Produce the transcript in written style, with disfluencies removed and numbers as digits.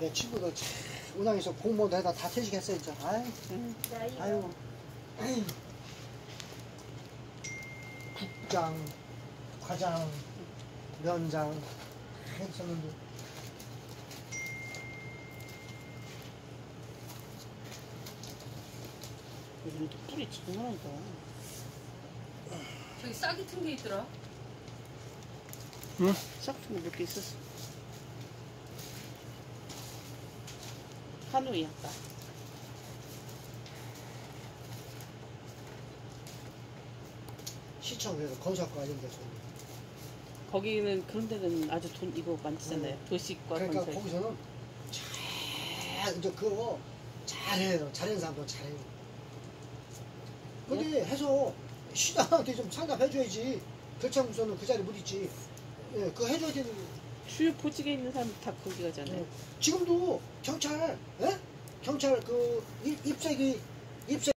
내 친구도 운항에서 공무원도 해다 다 퇴직했어 진짜. 아유. 국장, 과장, 면장 했었는데. 요즘 또 뿔이 장난이다. 저기 싹이 튼 게 있더라. 응? 싹 튼 거 몇 개 있었어. 한우이 아까. 시청에서 건설과 이런 데서. 거기는 그런 데는 아주 돈 이거 많잖아요. 도시과 그러니까 건설. 거기서는 이제 그거 잘해요. 잘하는 사람도 잘해요. 근데 예? 해서 시장한테 좀 상담해줘야지. 결정부서는 그 자리에 못 있지. 예, 그거 해줘야 되는. 주요 보직에 있는 사람 다 거기 가잖아요. 지금도 경찰, 예? 경찰 그 입사기